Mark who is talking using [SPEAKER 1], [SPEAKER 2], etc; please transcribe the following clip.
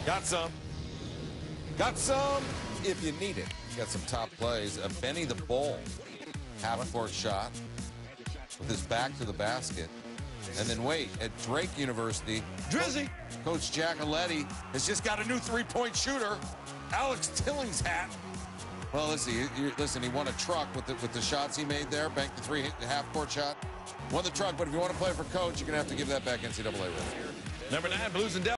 [SPEAKER 1] Got some. Got some if you need it. Got some top plays. Benny the Bull, half-court shot with his back to the basket. And then wait, at Drake University,
[SPEAKER 2] Drizzy.
[SPEAKER 1] Coach Jack Aletti has just got a new three-point shooter, Alex Tillinghast. Well, listen, he won a truck with the shots he made there, banked the half-court shot. Won the truck, but if you want to play for Coach, you're going to have to give that back NCAA.
[SPEAKER 2] Number 9, Blues and Devils.